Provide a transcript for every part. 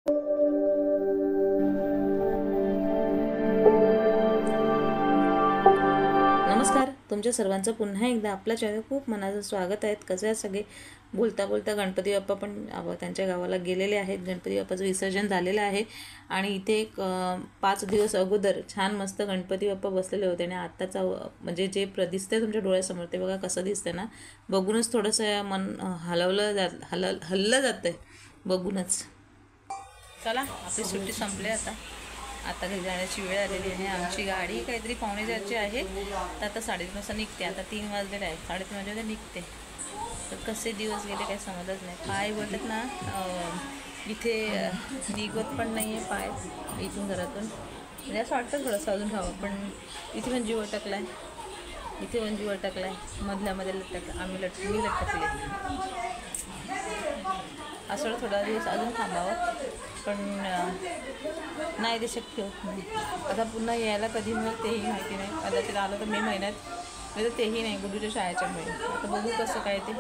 नमस्कार, तुमच्या सर्वांचं पुन्हा एकदा आपल्या चॅनल खूप मनाचं स्वागत आहे. कसे आहे सगळे? बोलता बोलता गणपती बाप्पा पण त्यांच्या गावाला गेलेले आहेत. गणपती बाप्पाचं विसर्जन झालेलं आहे आणि इथे एक 5 दिवस अगोदर छान मस्त गणपती बाप्पा बसलेले होते आणि आत्ताचा म्हणजे जे दिसतंय तुमच्या डोळ्यासमोर ते बघा कसं दिसतंय ना. बघूनच थोडंसं मन हललं जातं आहे बघूनच. चला, आपली सुट्टी संपली आता घरी जाण्याची वेळ आलेली आहे. आमची गाडी काहीतरी 5:45ची आहे, तर आता 3:30 वाजता निघते. आता 3 वाजलेले आहेत, 3:30 वाजता निघते. तर कसे दिवस गेले काही समजच नाही. पाय बोलतात ना, इथे निघत पण नाही आहे पाय इथून घरातून. म्हणजे असं वाटतं थोडंसं अजून खावं, पण इथे पण जीव अटकला आहे, इथे पण जीव अटकला आहे. मधल्यामध्ये मी लटकले. असं थोडा दिवस अजून थांबावं, पण नाही ते शक्य होत नाही. आता पुन्हा यायला कधी मिळेल तेही माहिती नाही. कदाचित आलं तर मे महिन्यात, नाही तर तेही नाही गुड्डूच्या शाळेच्या वेळी. आता बघू कसं काय ते.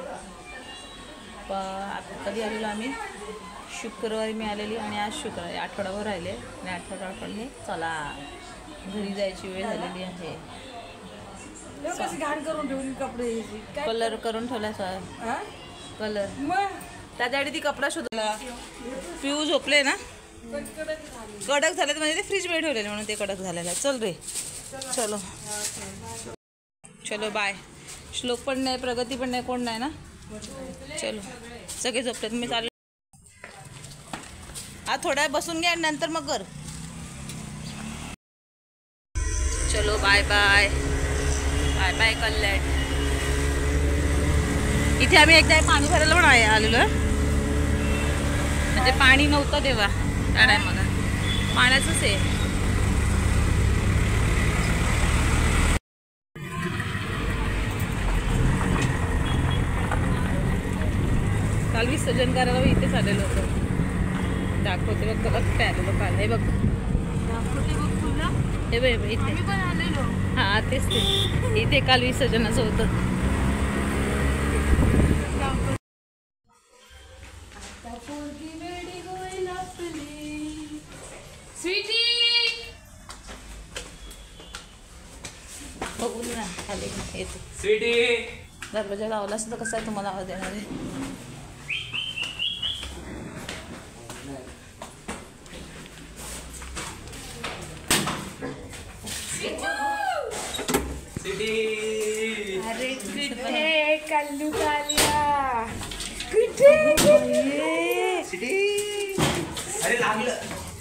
कधी आलेलो आम्ही? शुक्रवारी मी आलेली आणि आज शुक्रवारी आठवडाभर राहिले आणि आठवड्याने चला घरी जायची वेळ झालेली आहे. घाण करून ठेवून कपडे कलर करून ठेवला कलर त्याच्याआधी ती कपडा शोधला. पिऊ झोपले ना, कडक झाले म्हणजे ते फ्रीजमध्ये ठेवलेले म्हणून ते कडक झालेलं आहे. चल रे, चलो बाय. श्लोक पण नाही, प्रगती पण नाही, कोण नाही ना. चलो सगळे झोपलेत, मी चालू. थोड्या बसून घ्या नंतर मग कर. चलो bye bye bye bye Kalyan. इथे आम्ही एकदा पाणी भरायला पण आलेलो, म्हणजे पाणी नव्हतं तेव्हा त्या टायमाला पाण्याचंच आहे. काल विसर्जन करायला इथेच आलेलो होतो. दाखवते बघ काय आलेलो काल. हे बघ, हे बघ इथे. हां तेच ते, इथे काल विसर्जनाचं होतं. बघून ना खाली येते. दरवाजा लावला असं तर कसं आहे, तुम्हाला आवाज येणार आहे. अरे कुठे कल्लू कालिया, कुठे अरे लागलं.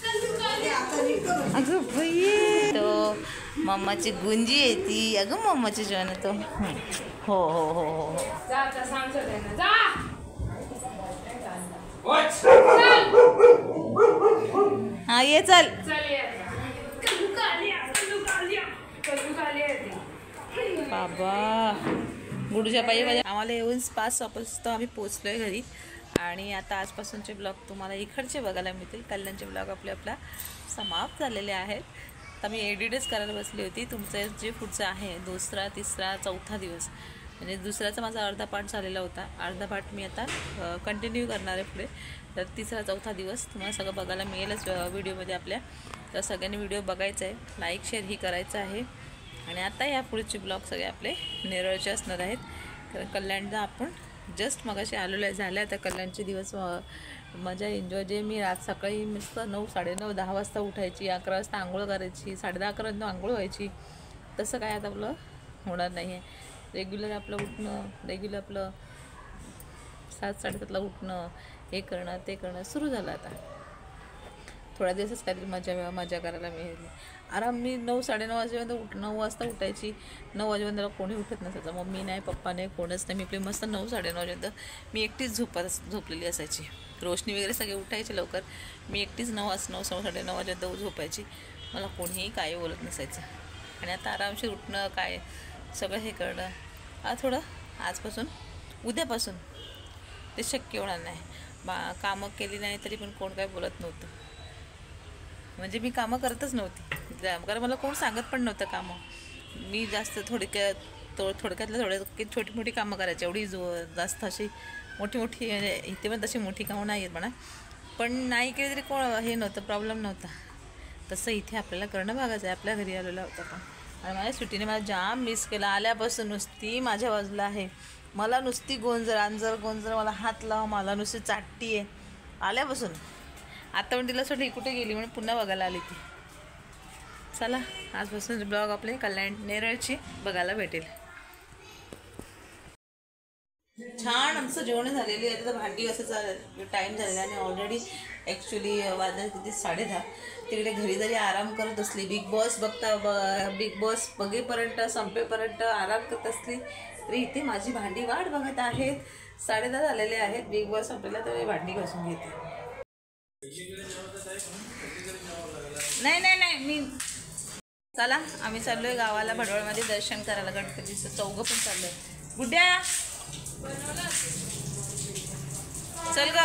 अगं बाई, तो मम्माची गुंजी आहे ती. अगं मम्माची जेवण तो. हो हो हो हो. हा ये चल. बाबा गुडूच्या पायी माझ्या आम्हाला येऊन 5 वाजता आम्ही पोचलोय घरी. आणि आता आजपासूनचे ब्लॉग तुम्हाला इकडचे बघायला मिळतील. कल्याणचे ब्लॉग आपला समाप्त झालेले आहेत. तर मी एडिटच करायला बसली होती. तुमचं जे पुढचं आहे 2रा 3रा 4था दिवस, म्हणजे दुसऱ्याचा माझा अर्धा पाठ झालेला होता. अर्धा पाठ मी आता कंटिन्यू करणार आहे पुढे. तर 3रा 4था दिवस तुम्हाला सगळं बघायला मिळेलच व्हिडिओमध्ये आपल्या. तर सगळ्यांनी व्हिडिओ बघायचा आहे, लाईक शेअर ही करायचं आहे. आणि आता या पुढचे ब्लॉग सगळे आपले नेरळचे असणार आहेत. तर कल्याणला आपण जस्ट मगाशी आलेलो आहे. झाले आता कल्याणचे दिवस मजा एन्जॉय. जे मी सकाळी मस्त 9, 9:30, 10 वाजता उठायची, 11 वाजता आंघोळ करायची, 10:30, 11 आंघोळ व्हायची. तसं काय आता आपलं होणार नाही आहे. रेग्युलर आपलं उठणं, रेग्युलर आपलं 7, 7:30ला उठणं, हे करणं ते करणं सुरू झालं. आता थोड्या दिवसच काहीतरी मजा करायला मिळेल. आराम. मी 9, 9:30 वाजेपर्यंत 9 वाजता उठायची. 9 वाजेपर्यंत कोणी उठत नसायचं. मम्मी नाही, पप्पा नाही, कोणच नाही. मी आपली मस्त 9, 9:30 वाजेपर्यंत मी एकटीच झोपलेली असायची. रोशनी वगैरे सगळे उठायचे लवकर, मी एकटीच 9, 9:30 वाजेपर्यंत झोपायची. मला कोणीही काही बोलत नसायचं. आणि आता आरामशीर उठणं, काय सगळं हे करणं थोडं आजपासून उद्यापासून ते शक्य होणार नाही. कामं केली नाही तरी पण कोण काय बोलत नव्हतं. म्हणजे मी कामं करतच नव्हती, कारण मला कोण सांगत पण नव्हतं कामं. मी जास्त थोडक्यातल्या छोटी मोठी कामं करायची. एवढी जास्त अशी मोठी इथे पण तशी मोठी कामं नाही आहेत म्हणा, पण नाही केली तरी कोण हे नव्हतं, प्रॉब्लेम नव्हता. तसं इथे आपल्याला करणं भागाचं आहे. आपल्या घरी आलेला होता पण, आणि माझ्या सुट्टीने मला जाम मिस केला. आल्यापासून नुसती माझ्या बाजूला आहे, मला नुसती गोंजर गोंजर, मला हात लाव, मला नुसती चाटती आहे आल्यापासून. आता पण तिला सोडली कुठे गेली म्हणून पुन्हा बघायला आली ती. चला आजपासून ब्लॉग आपले कल्याण नेरळची बघायला भेटेल. छान आमचं जेवण झालेली आहे. आता भांडी घासायचा टाईम झालेला आणि ऑलरेडी ॲक्च्युली वाजले किती 10:30. तिकडे घरी जरी आराम करत असली, बिग बॉस बिग बॉस बघेपर्यंत संपेपर्यंत आराम करत असली तरी इथे माझी भांडी वाट बघत आहेत. 10:30 झालेले आहेत, बिग बॉस संपलेला तर भांडी घासून घेते. नाही मी चला आम्ही चाललोय गावाला भडवळमध्ये दर्शन करायला गणपतीचं. चौघं पण चाललोय. गुड्ड्या चल ग.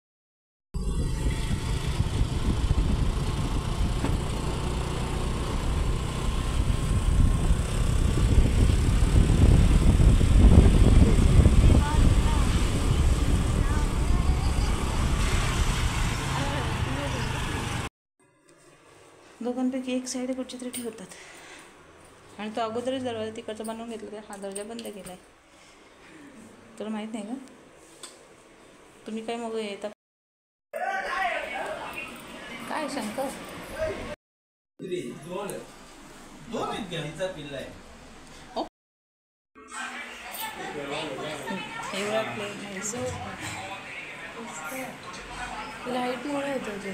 दोघांपैकी एक साईड कुठची तरी ठेवतात, आणि तो अगोदरच दरवाजा तिकडचा बनवून घेतला, हा दरवाजा बंद केला आहे. तुला माहीत नाही का? तुम्ही काय मग येता काय शंकर? एवढा प्लेन लाईटमुळे होतं ते.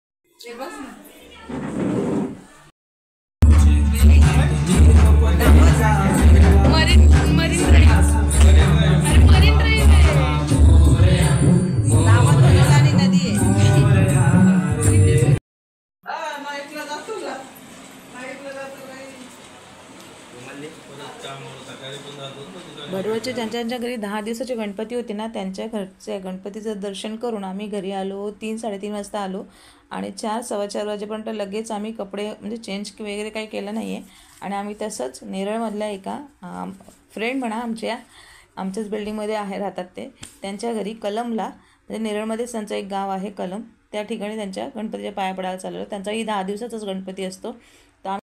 भडवळचे ज्यांच्या घरी 10 दिवसाचे गणपती होते ना, त्यांच्या घरचे गणपतीचं दर्शन करून आम्ही घरी आलो. 3-3:30 वाजता आलो आणि 4-4:15 वाजेपर्यंत लगेच आम्ही कपडे म्हणजे चेंज वगैरे काही केलं नाही आहे. आणि आम्ही तसंच नेरळमधल्या एका फ्रेंड म्हणा आमच्याच बिल्डिंगमध्ये राहतात ते, त्यांच्या घरी कलमला, म्हणजे नेरळमध्येच त्यांचं एक गाव आहे कलम, त्या ठिकाणी त्यांच्या गणपतीच्या पाया पडायला चाललो. त्यांचाही 10 दिवसाचाच गणपती असतो. तर आम्ही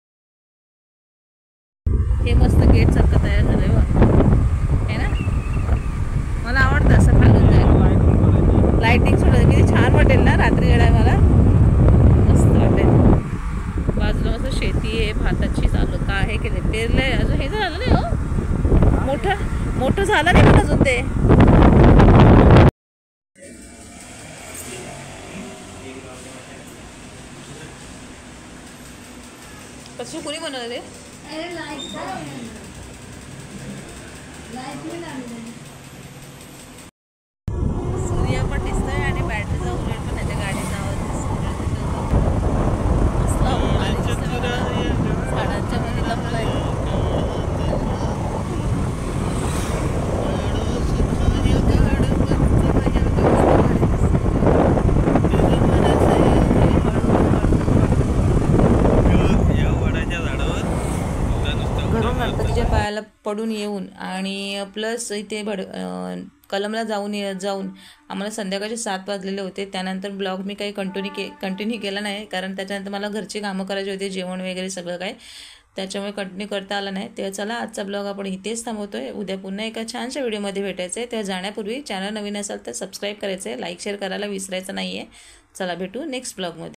हे मस्त गेट सारखं तयार झालंय बघ, आहे ना? मला आवडतं असं खालून जायला. लाईटिंग सोडत किती छान वाटेल ना रात्री गेलाय, मला मस्त वाटेल. बाजूला मस्त शेती आहे भाताची, चालू का आहे केले पेरलंय. अजून हे झालं नाही हो, मोठं झालं नाही पण अजून ते. कशी कुणी बनवलं ते? सूर्य पण दिसतोय आणि बॅटरीचा उजेड पण त्याच्या गाडीचा आवाज झाडांच्या मध्ये लपलाय. घरून गणपतीच्या पायाला पडून येऊन आणि प्लस इथे कलमला जाऊन आम्हाला संध्याकाळचे 7 वाजलेले होते. त्यानंतर ब्लॉग मी काही कंटिन्यू केला नाही, कारण त्याच्यानंतर मला घरची कामं करायची होती, जेवण वगैरे सगळं काय, त्याच्यामुळे कंटिन्यू करता आलं नाही. तेव्हा चला आजचा ब्लॉग आपण इथेच थांबवतोय. उद्या पुन्हा एका छानशा व्हिडिओमध्ये भेटायचं आहे. तेव्हा जाण्यापूर्वी चॅनल नवीन असाल तर सबस्क्राईब करायचं आहे, लाईक शेअर करायला विसरायचं नाही आहे. चला भेटू नेक्स्ट ब्लॉगमध्ये.